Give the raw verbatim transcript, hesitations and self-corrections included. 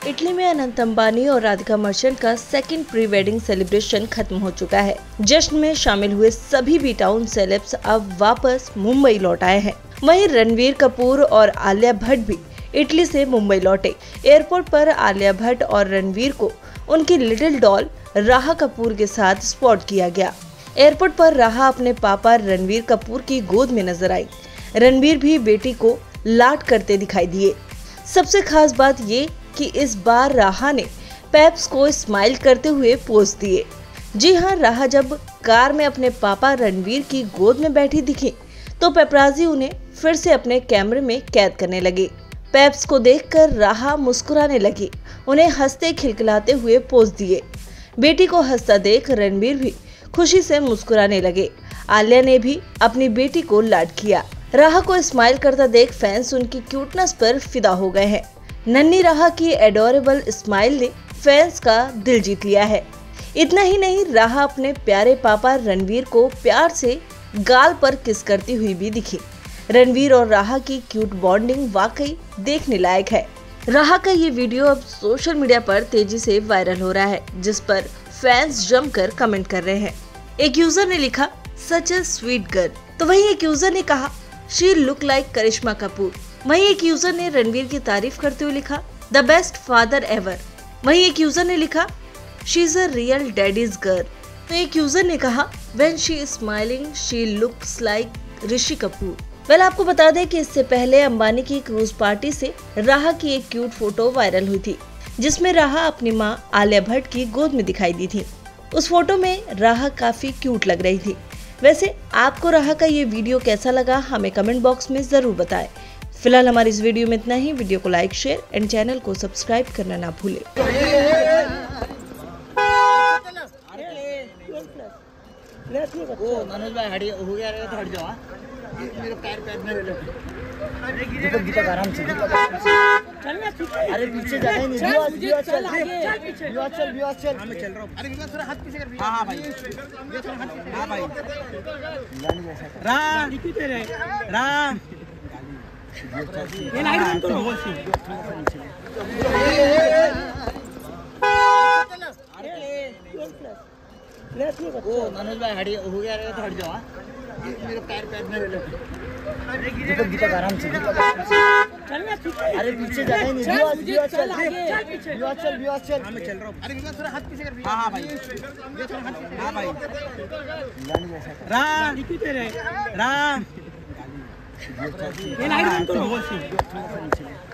Italy में अनंत अंबानी और राधिका मर्चेंट का सेकंड प्री वेडिंग सेलिब्रेशन खत्म हो चुका है। जश्न में शामिल हुए सभी बी टाउन सेलेब्स अब वापस मुंबई लौट आए हैं। वहीं रणवीर कपूर और आलिया भट्ट भी इटली से मुंबई लौटे। एयरपोर्ट पर आलिया भट्ट और रणवीर को उनकी लिटिल डॉल राहा कपूर के साथ स्पॉट किया गया। एयरपोर्ट पर राहा अपने पापा रणवीर कपूर की गोद में नजर आई। रणवीर भी बेटी को लाड करते दिखाई दिए। सबसे खास बात ये कि इस बार राहा ने पेप्स को स्माइल करते हुए पोज दिए। जी हां, राहा जब कार में अपने पापा रणवीर की गोद में बैठी दिखी तो पेपराजी उन्हें फिर से अपने कैमरे में कैद करने लगे। पेप्स को देखकर राहा मुस्कुराने लगी, उन्हें हंसते खिलखिलाते हुए पोज दिए। बेटी को हंसता देख रणवीर भी खुशी से मुस्कुराने लगे। आलिया ने भी अपनी बेटी को लाड किया। राहा को स्माइल करता देख फैंस उनकी क्यूटनेस पर फिदा हो गए हैं। नन्ही राहा की एडोरेबल स्माइल ने फैंस का दिल जीत लिया है। इतना ही नहीं, राहा अपने प्यारे पापा रणवीर को प्यार से गाल पर किस करती हुई भी दिखी। रणवीर और राहा की क्यूट बॉन्डिंग वाकई देखने लायक है। राहा का ये वीडियो अब सोशल मीडिया पर तेजी से वायरल हो रहा है, जिस पर फैंस जमकर कमेंट कर रहे हैं। एक यूजर ने लिखा, सच अ स्वीट गर्ल। तो वहीं एक यूजर ने कहा, she look like Karishma Kapoor. वहीं एक यूजर ने रणवीर की तारीफ करते हुए लिखा, द बेस्ट फादर एवर। वहीं एक यूजर ने लिखा, she is a real daddy's girl. तो एक यूजर ने कहा, when she is smiling she looks like Rishi Kapoor. Well, आपको बता दें कि इससे पहले अंबानी की क्रूज पार्टी से राहा की एक क्यूट फोटो वायरल हुई थी, जिसमें राहा अपनी मां आलिया भट्ट की गोद में दिखाई दी थी। उस फोटो में राहा काफी क्यूट लग रही थी। वैसे आपको राहा का ये वीडियो कैसा लगा, हमें कमेंट बॉक्स में जरूर बताएं। फिलहाल हमारी इस वीडियो में इतना ही। वीडियो को लाइक, शेयर एंड चैनल को सब्सक्राइब करना ना भूलें। मनोज भाई हट हो गया रहेगा तो हट जाओ। मेरे पैर पैर में दीपक दीपक आराम से चलना। अरे पीछे जाना ही नहीं। विवास विवास चल विवास चल विवास चल। हां मैं चल रहा हूं। अरे विवास थोड़ा हाथ पीछे कर। हां हां भाई ये थोड़ा हाथ पीछे। हां भाई राम लिखी तेरे राम ये लाइट बंद करो। ओ मनोज भाई हट हो गया रहेगा तो हट जाओ। मेरे पैर पैर में दीपक दीपक आराम से चलना। अरे पीछे जाना ही नहीं। विवास विवास चल विवास चल विवास चल। हां मैं चल रहा हूं। अरे विवास थोड़ा हाथ पीछे कर। हां हां भाई ये थोड़ा हाथ। हां भाई राम लिखी तेरे राम ये लाइट बंद करो।